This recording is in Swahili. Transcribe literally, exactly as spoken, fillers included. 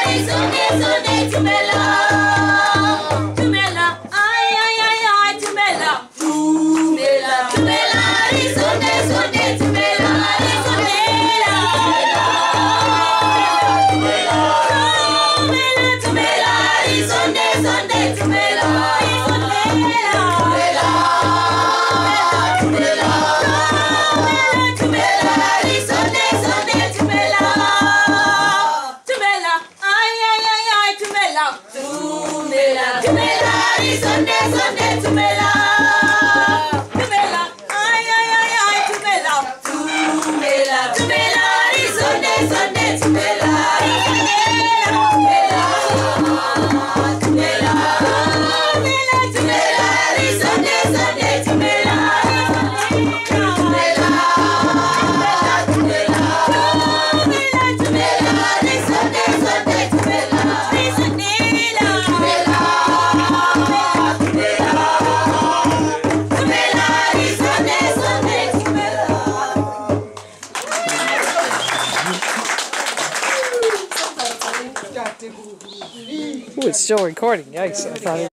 Sunday, Sunday, Tumela. Tumela, ay, ay, ay, ay, Tumela. Tumela, Tumela, Sunday, Sunday, Tumela. Tumela, Tumela, Tumela, Sunday, Sunday, Tumela. Sunday, Sunday, Tumela. Tumela, ay, ay, ay, ay, Tumela. Tumela, Tumela, Sunday, Sunday, Tumela. Tumela, Tumela, Tumela, Sunday, Sunday, Tumela. Tumela, Tumela, Tumela, Sunday, Sunday, Tumela. Ooh, it's still recording. Yikes. I thought it